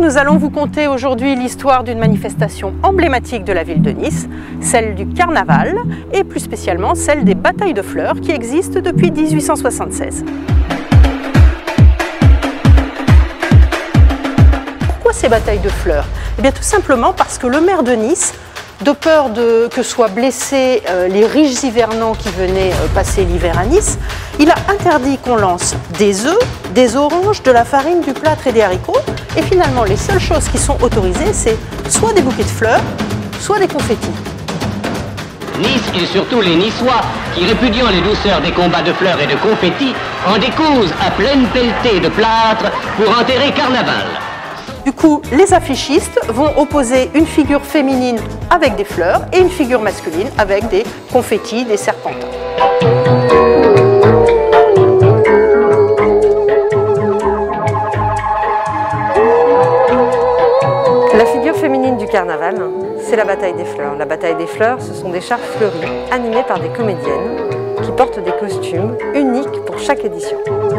nous allons vous conter aujourd'hui l'histoire d'une manifestation emblématique de la ville de Nice, celle du carnaval et plus spécialement celle des batailles de fleurs qui existent depuis 1876. Pourquoi ces batailles de fleurs? Eh bien tout simplement parce que le maire de Nice, de peur que soient blessés les riches hivernants qui venaient passer l'hiver à Nice, il a interdit qu'on lance des œufs, des oranges, de la farine, du plâtre et des haricots. Et finalement, les seules choses qui sont autorisées, c'est soit des bouquets de fleurs, soit des confettis. Nice et surtout les Niçois, qui répudiant les douceurs des combats de fleurs et de confettis, en décousent à pleine pelletée de plâtre pour enterrer carnaval. Du coup, les affichistes vont opposer une figure féminine avec des fleurs et une figure masculine avec des confettis, des serpentins. La figure féminine du carnaval, c'est la bataille des fleurs. La bataille des fleurs, ce sont des chars fleuris, animés par des comédiennes qui portent des costumes uniques pour chaque édition.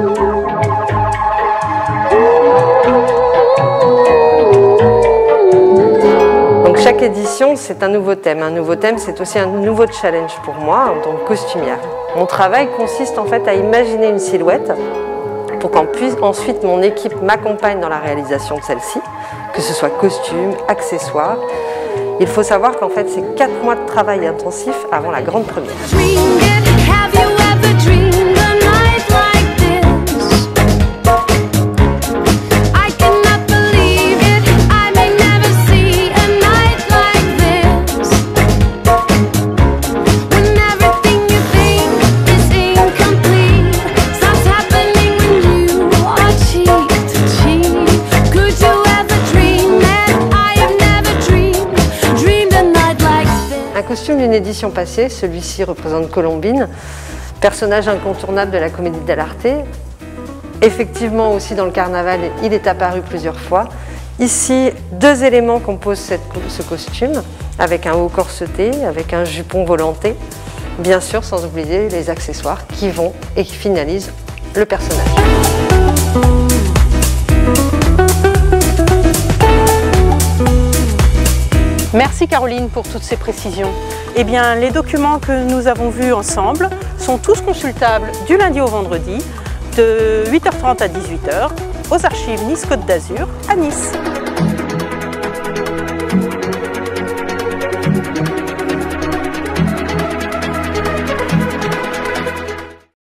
Donc chaque édition, c'est un nouveau thème. Un nouveau thème, c'est aussi un nouveau challenge pour moi en tant que costumière. Mon travail consiste en fait à imaginer une silhouette pour qu'ensuite mon équipe m'accompagne dans la réalisation de celle-ci, que ce soit costume, accessoires. Il faut savoir qu'en fait, c'est 4 mois de travail intensif avant la grande première. Un costume d'une édition passée, celui-ci représente Colombine, personnage incontournable de la comédie dell'arte. Effectivement aussi dans le carnaval, il est apparu plusieurs fois. Ici, 2 éléments composent ce costume, avec un haut corseté, avec un jupon volanté, bien sûr sans oublier les accessoires qui vont et qui finalisent le personnage. Merci Caroline pour toutes ces précisions. Eh bien, les documents que nous avons vus ensemble sont tous consultables du lundi au vendredi de 8h30 à 18h aux archives Nice Côte d'Azur à Nice.